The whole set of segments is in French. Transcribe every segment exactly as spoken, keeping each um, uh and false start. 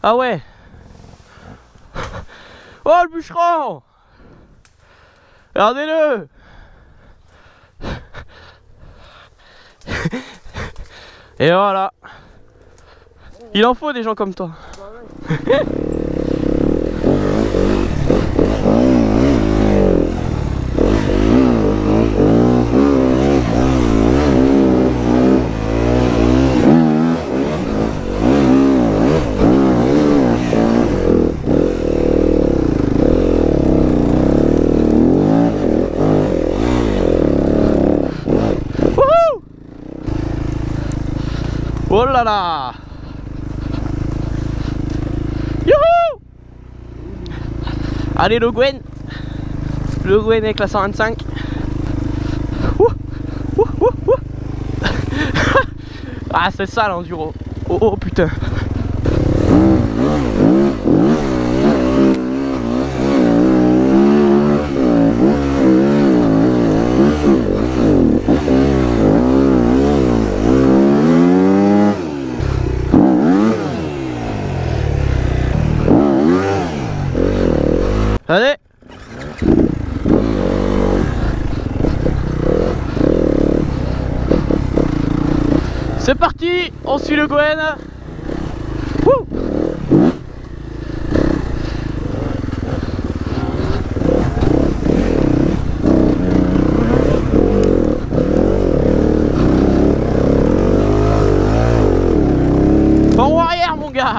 Ah ouais. Oh le bûcheron. Regardez-le. Et voilà. Il en faut des gens comme toi. Oh là là. Youhou. Allez le Gwen. Le Gwen avec la cent vingt-cinq. Ouh. Ouh, ouh, ouh. Ah c'est ça l'enduro. Oh, oh putain. Allez. C'est parti, on suit le Gwen. Wouh. En haut arrière mon gars.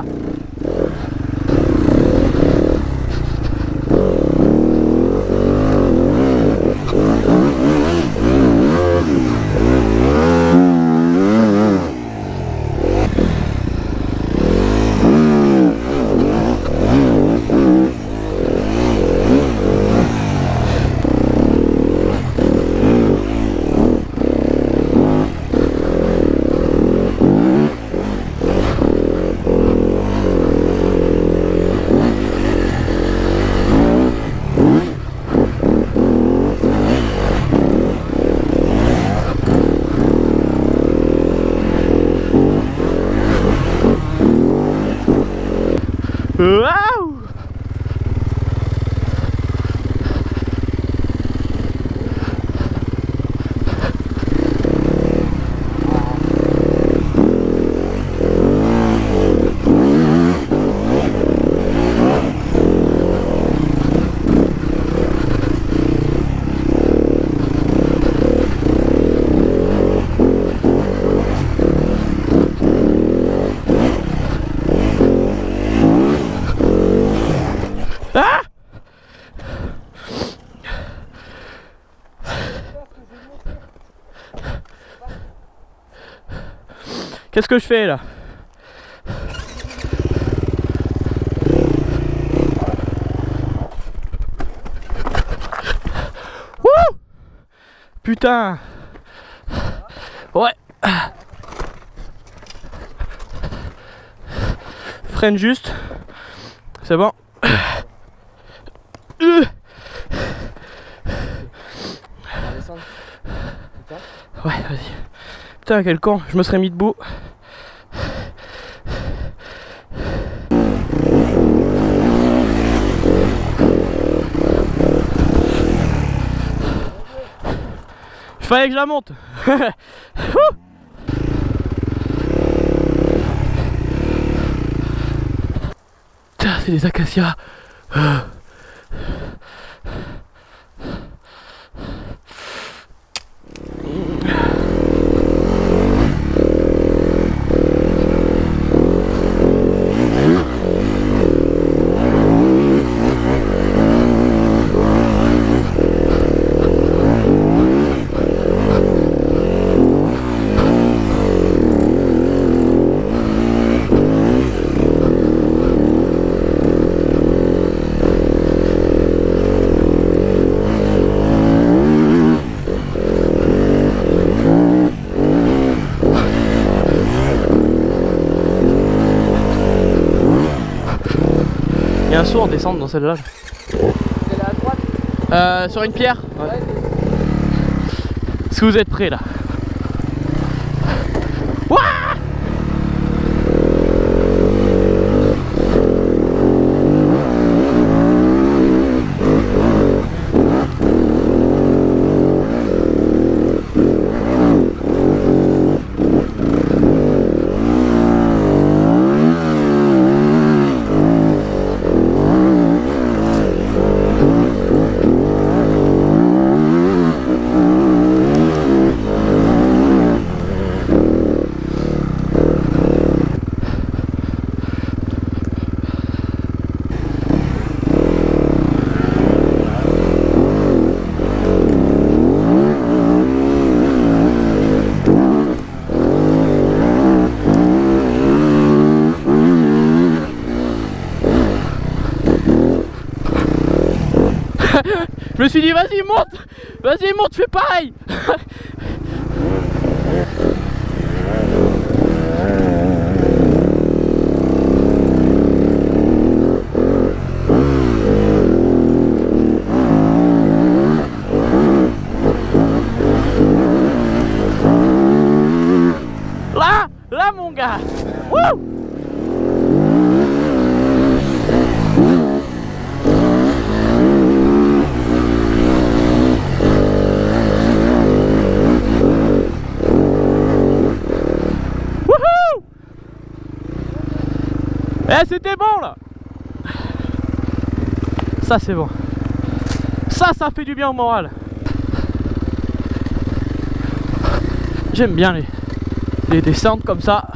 Waouh. Ah. Qu'est-ce que je fais là? Wouh! Putain! Ouais! Freine juste. C'est bon. Ouais, vas-y. Putain, quel con, je me serais mis debout. Il fallait que je la monte. Putain, c'est des acacias. Il y a un saut en descente dans celle-là. C'est là à droite. Euh, sur une pierre. Ouais. Ouais. Est-ce que vous êtes prêts là? Ouah. Je me suis dit vas-y monte, vas-y monte, fais pareil. Là, là mon gars. Wouh! Eh, c'était bon là. Ça c'est bon. Ça, ça fait du bien au moral. J'aime bien les, les descentes comme ça.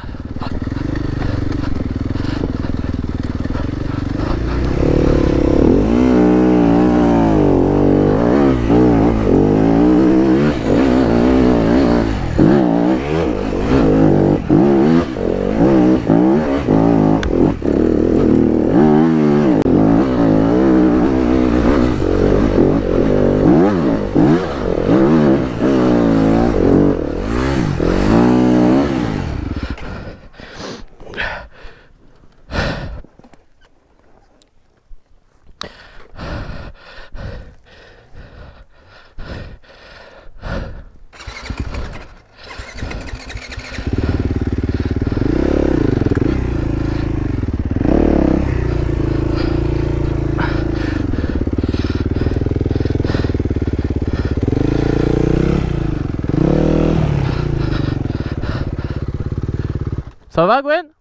Ça va Gwen?